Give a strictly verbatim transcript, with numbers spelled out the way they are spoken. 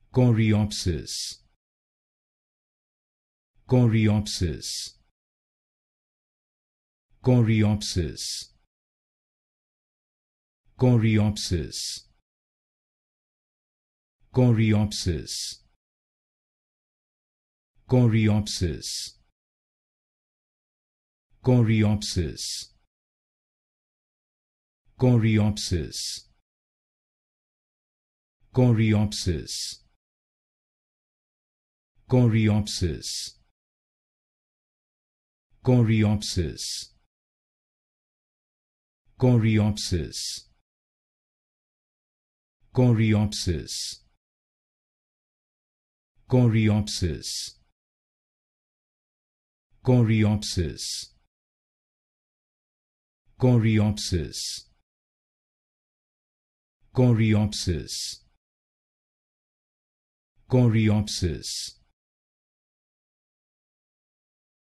Coreopsis, Coreopsis, Coreopsis, Coreopsis, Coreopsis, Coreopsis, Coreopsis, Coreopsis, Coreopsis, Coreopsis, Coreopsis, Coreopsis, Coreopsis, Coreopsis, Coreopsis, Coreopsis, Coreopsis, Coreopsis,